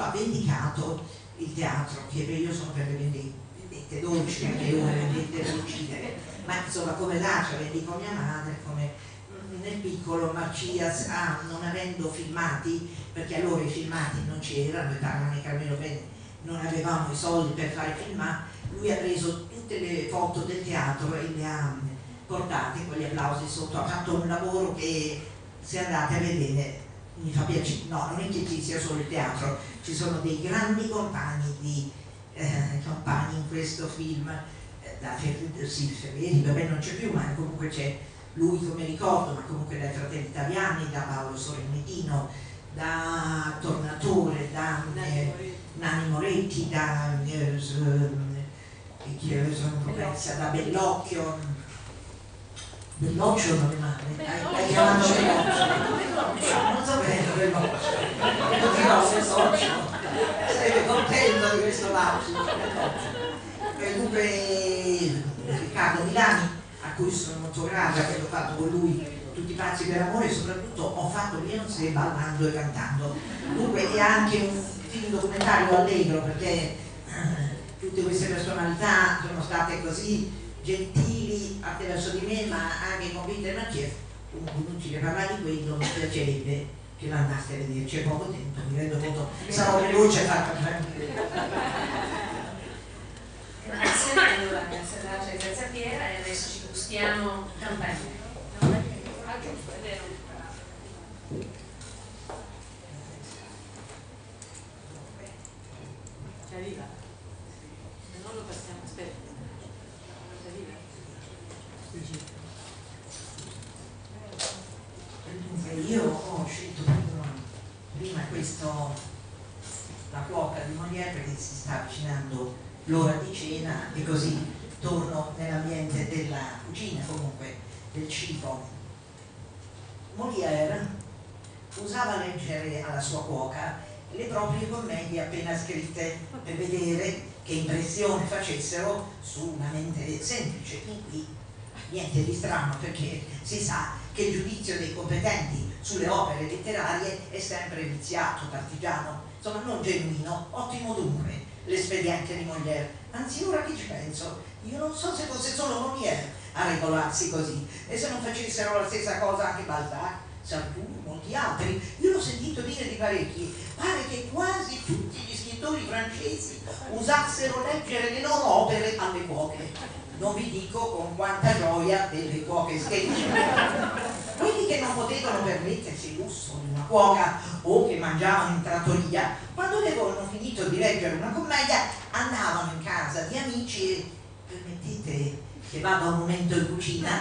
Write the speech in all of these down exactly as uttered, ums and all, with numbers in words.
ha vendicato il teatro, che io sono per le vendette dolci, le ore vendette da uccidere, ma insomma come Dacia vendicò mia madre, come nel piccolo Marcias, ah, non avendo filmati, perché allora i filmati non c'erano, e Tana e Carmelo Bene non avevamo i soldi per fare filmati, lui ha preso tutte le foto del teatro e le ha portate con gli applausi sotto, ha fatto un lavoro che, se andate a vedere, mi fa piacere. No, non è che ci sia solo il teatro, ci sono dei grandi compagni di eh, compagni in questo film, eh, da sì, Ferreri, vabbè non c'è più, ma comunque c'è lui come ricordo, ma comunque dai Fratelli Italiani, da Paolo Sorrentino, da Tornatore, da eh, Nanni Moretti, da eh, chi sono promessa, da Bellocchio. Bellocchio non è male, hai chiamato Bellocchio, non so bene Bellocchio, lo dirò Bellocchio, sarebbe contento di questo lapsus. E dunque Riccardo Milani, a cui sono molto grata, che ho fatto con lui Tutti pazzi per amore, e soprattutto ho fatto Beyoncé ballando e cantando. Dunque è anche un film documentario allegro, perché eh, tutte queste personalità sono state così gentili attraverso di me, ma anche convinte. Ma c'è comunque non ci parlare di quello, mi piacerebbe che l'andaste a vedere, c'è poco tempo, mi rendo conto, sarò veloce a far Grazie, allora, grazie a Dacia e grazie a Piera, e adesso ci gustiamo Campagna. Ah, giusto, è vero. Ci arriva? Se non lo passiamo, aspetta. Ci arriva? Sì, sì. Dunque, io ho scelto prima, prima questo, la cuoca di Molière, perché si sta avvicinando l'ora di cena e così torno nell'ambiente della cucina, comunque del cibo. Molière usava leggere alla sua cuoca le proprie commedie appena scritte per vedere che impressione facessero su una mente semplice. In qui niente di strano, perché si sa che il giudizio dei competenti sulle opere letterarie è sempre viziato, partigiano, insomma non genuino. Ottimo dunque l'espediente di Molière, anzi ora che ci penso, io non so se fosse solo Molière a regolarsi così, e se non facessero la stessa cosa anche Balzac, Sartoux, molti altri. Io l'ho sentito dire di parecchi, pare che quasi tutti gli scrittori francesi usassero leggere le loro opere alle cuoche. Non vi dico con quanta gioia delle cuoche stesse. Quelli che non potevano permettersi il lusso di una cuoca o che mangiavano in trattoria, quando avevano finito di leggere una commedia, andavano in casa di amici e, permettete che vada un momento in cucina,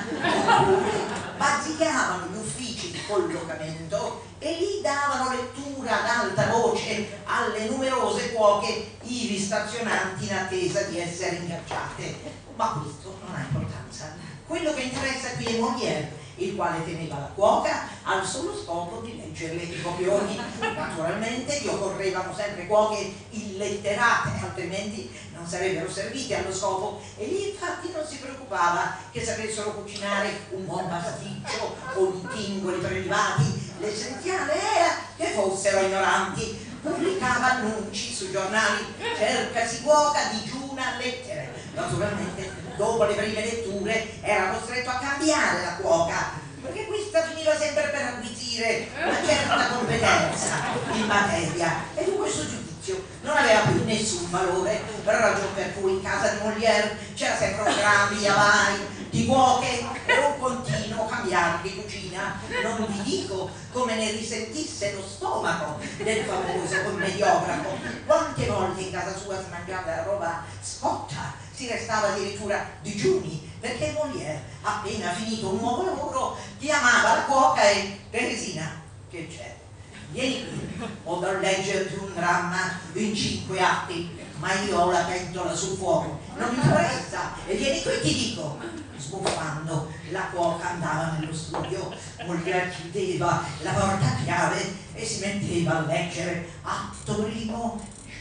bazzicavano gli uffici di collocamento e lì davano lettura ad alta voce alle numerose cuoche ivi stazionanti in attesa di essere ingaggiate. Ma questo non ha importanza. Quello che interessa qui è Molière, il quale teneva la cuoca al solo scopo di leggerle i copioni. Naturalmente gli occorrevano sempre cuoche illetterate, altrimenti non sarebbero servite allo scopo, e lì infatti non si preoccupava che sapessero cucinare un buon pasticcio o di tingoli prelibati. L'essenziale era che fossero ignoranti. Pubblicava annunci sui giornali: cercasi cuoca digiuna lettere. Naturalmente dopo le prime letture era costretto a cambiare la cuoca, perché questa finiva sempre per acquisire una certa competenza in materia, e dunque il suo giudizio non aveva più nessun valore, per ragione per cui in casa di Molière c'era sempre un gran via vai di cuoche e un continuo cambiare di cucina. Non vi dico come ne risentisse lo stomaco del famoso commediografo. Quante volte in casa sua si mangiava la roba scotta, si restava addirittura digiuni, perché Molière, appena finito un nuovo lavoro, chiamava la cuoca e: Teresina, che c'è? Vieni qui, ho da leggerti un dramma in cinque atti, ma io ho la pentola sul fuoco, non mi interessa, e vieni qui, ti dico. Sbuffando, la cuoca andava nello studio, Molière chiudeva la porta a chiave e si metteva a leggere atto primo,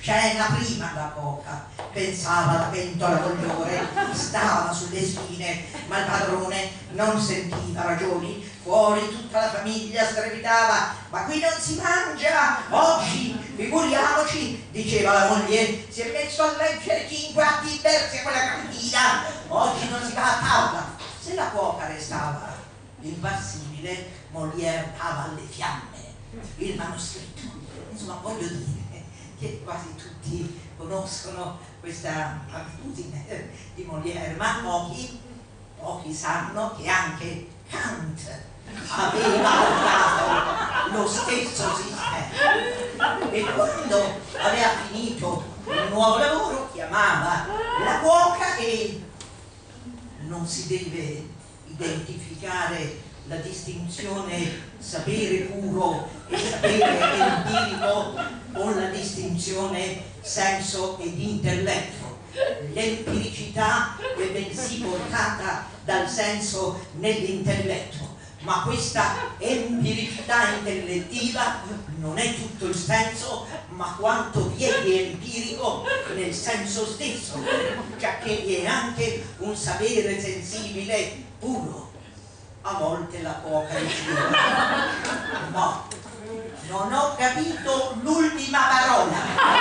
scena prima da cuoca, pensava alla pentola cogliore, stava sulle spine, ma il padrone non sentiva ragioni. Fuori tutta la famiglia strepitava: ma qui non si mangia oggi, figuriamoci, diceva la moglie, si è messo a leggere cinque atti diversi a quella cantina, oggi non si va a tavola. Se la cuoca restava impassibile, Molière dava alle fiamme il manoscritto. Insomma, voglio dire che quasi tutti conoscono questa abitudine di Molière, ma pochi, pochi sanno che anche Kant aveva odiato lo stesso sistema, e quando aveva finito il nuovo lavoro chiamava la cuoca e non si deve identificare la distinzione sapere puro e sapere empirico con la distinzione senso ed intelletto. L'empiricità è bensì portata dal senso nell'intelletto, ma questa empiricità intellettiva non è tutto il senso, ma quanto vi è di empirico nel senso stesso, giacché vi è anche un sapere sensibile puro. A volte la cuoca diceva: no, non ho capito l'ultima parola.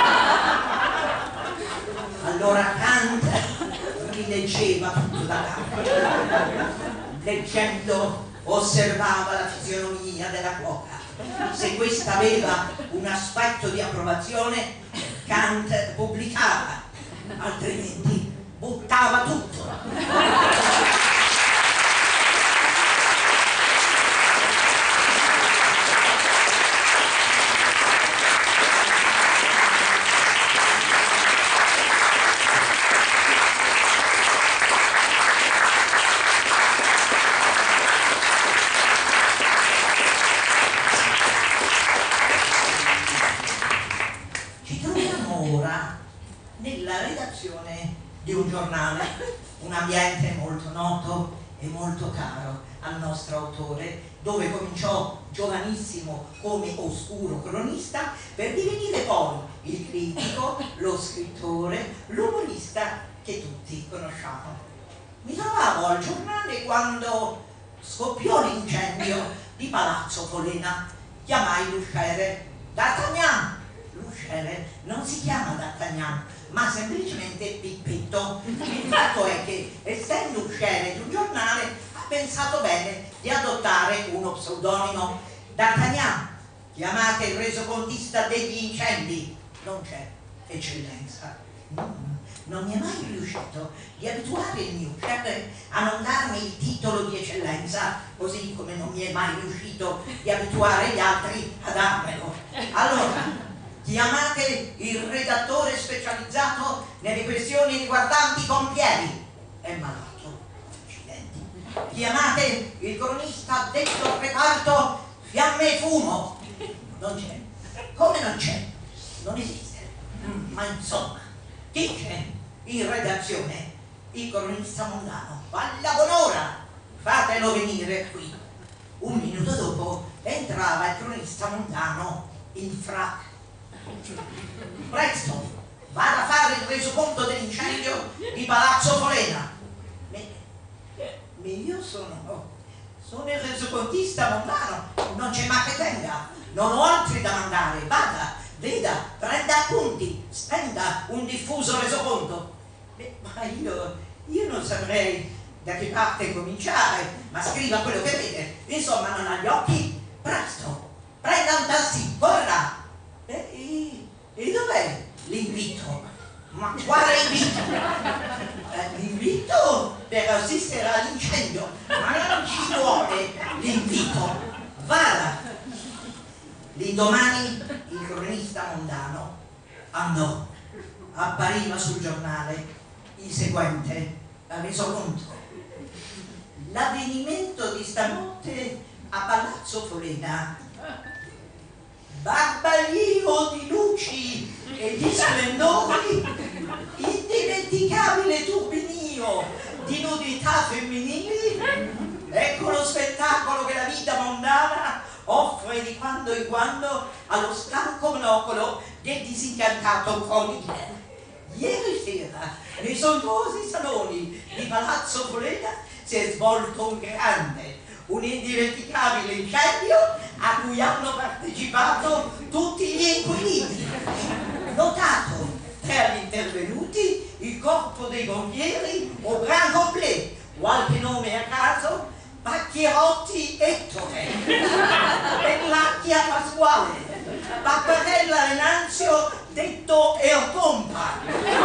Allora Kant rileggeva tutto da capo. Leggendo osservava la fisionomia della cuoca. Se questa aveva un aspetto di approvazione, Kant pubblicava, altrimenti buttava tutto. Di un giornale, un ambiente molto noto e molto caro al nostro autore, dove cominciò giovanissimo come oscuro cronista per divenire poi il critico, lo scrittore, l'umorista che tutti conosciamo. Mi trovavo al giornale quando scoppiò l'incendio di Palazzo Polena. Chiamai l'usciere: D'Artagnan! L'usciere non si chiama D'Artagnan, ma semplicemente Pippetto. Il fatto è che, essendo usciere di un giornale, ha pensato bene di adottare uno pseudonimo. D'Artagnan, chiamate il resocontista degli incendi. Non c'è, eccellenza. Non, non mi è mai riuscito di abituare il mio usciere a non darmi il titolo di eccellenza, così come non mi è mai riuscito di abituare gli altri a darmelo. Allora, chiamate il redattore specializzato nelle questioni riguardanti i pompieri. È malato. Accidenti. Chiamate il cronista detto reparto fiamme e fumo. Non c'è. Come non c'è? Non esiste. Ma insomma, chi c'è in redazione? Il cronista mondano. Alla buon'ora! Fatelo venire qui. Un minuto dopo entrava il cronista mondano in frac. Presto, vada a fare il resoconto dell'incendio di Palazzo Polena. Ma io sono, sono il resocontista mondano, non c'è ma che tenga, non ho altri da mandare, vada, veda, prenda appunti, spenda un diffuso resoconto. Ma io, io non saprei da che parte cominciare, ma scriva quello che vede, insomma non ha gli occhi, presto, prenda un taxi, corra. E, e dov'è l'invito? Ma quale invito? Eh, l'invito per assistere all'incendio, ma non ci vuole l'invito. Vada! L'indomani il cronista mondano andò, appariva sul giornale il seguente resoconto: l'avvenimento di stanotte a Palazzo Polena. Barbaglio di luci e di splendori, indimenticabile turbinio di nudità femminili. Ecco lo spettacolo che la vita mondana offre di quando in quando allo stanco monocolo del disincantato coniglio. Ieri sera, nei sontuosi saloni di Palazzo Polena, si è svolto un grande, un indimenticabile incendio a cui hanno partecipato tutti gli inquilini. Notato tra gli intervenuti il corpo dei bombieri au grand complet, qualche nome a caso, Pacchierotti Ettore, Pellacchia Pasquale, Papparella Renanzio detto Eopompa.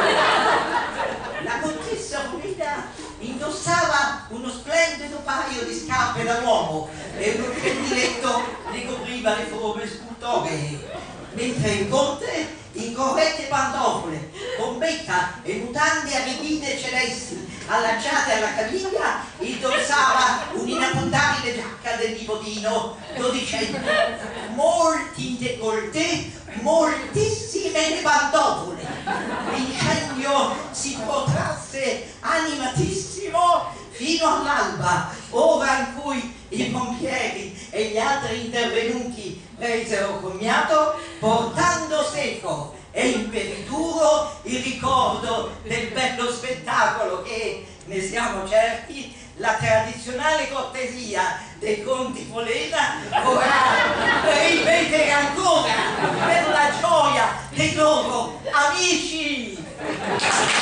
La contessa Romina indossava uno splendido paio di scarpe da uomo e uno scendiletto ne copriva le forme scultoree, mentre il conte, in corrette pantofole, bombetta e mutande a ridine celesti allacciate alla caviglia, indossava un'inappondabile giacca del nipotino dodicenne, molti in décolleté, moltissime le pantofole. L'incendio si protrasse animatissimo fino all'alba, ora in cui i pompieri e gli altri intervenuti presero commiato, portando seco e imperituro il ricordo del bello spettacolo che, ne siamo certi, la tradizionale cortesia dei conti Polena vorrà ripetere ancora per la gioia dei loro amici.